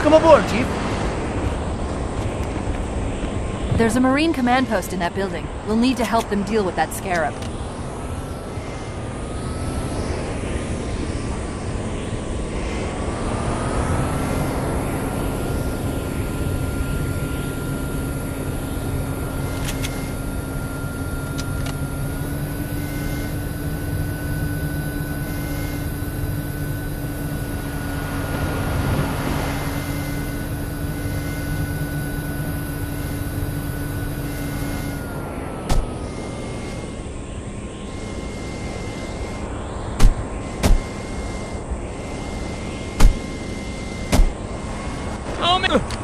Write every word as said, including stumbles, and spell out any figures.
Welcome aboard, Chief. There's a Marine command post in that building. We'll need to help them deal with that scarab. Oh, man.